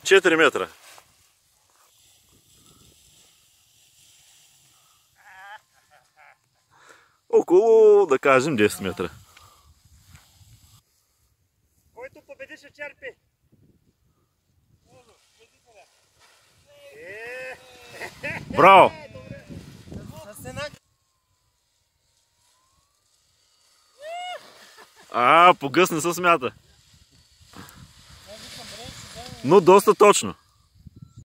4 метра. Около, да кажем, 10 метра. Който победи ще черпи. Браво! Погъс не се смята. Но доста точно.